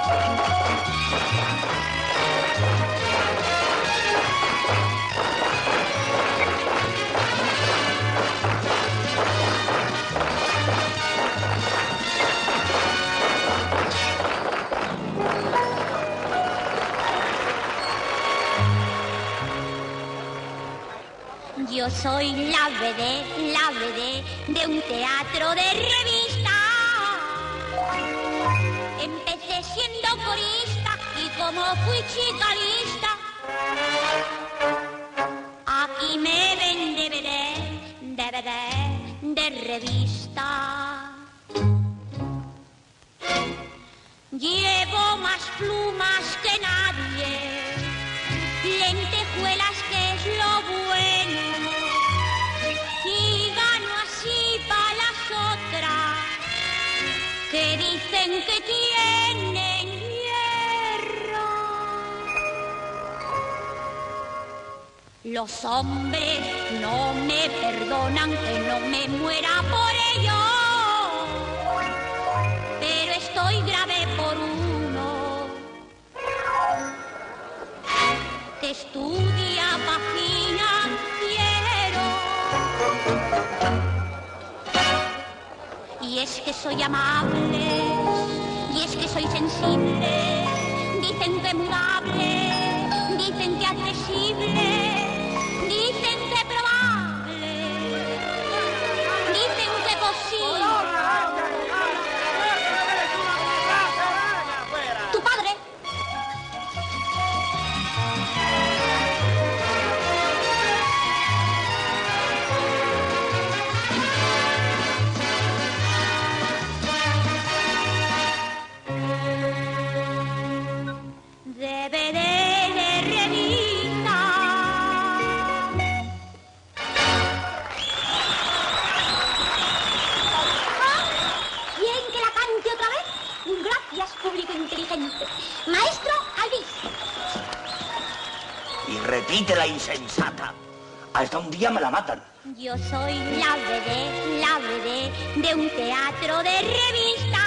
Yo soy la vedette de un teatro de revista. Empecé siendo corista y como fui chica lista, aquí me ven de revista. Llevo más plumas que nadie, lentejuelas que es lo bueno, y gano así para las otras que dicen que tienen hierro. Los hombres no me perdonan que no me muera por ello, pero estoy grave por uno que estudia financiero. Y es que soy amable, y es que soy sensible, dicen que mudable, dicen que accesible, dicen que probable, dicen que posible. Tu padre. Maestro, al bis. Y repite la insensata. Hasta un día me la matan. Yo soy la vedette de un teatro de revista.